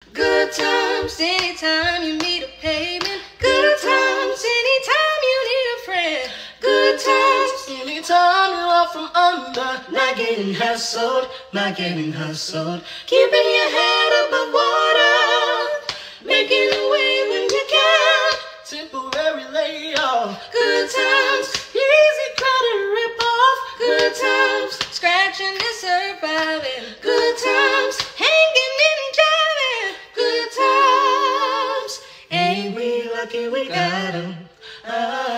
Good times anytime you meet a payment. Good times anytime you need a friend. Good times anytime you're out from under. Not getting hustled, not getting hustled. Keeping your head above water. Making a way when you can. Temporary layoff. Good times, easy credit rip off. Good times, scratching and surviving. Good times, hanging and jiving. Good times, ain't we lucky we got 'em?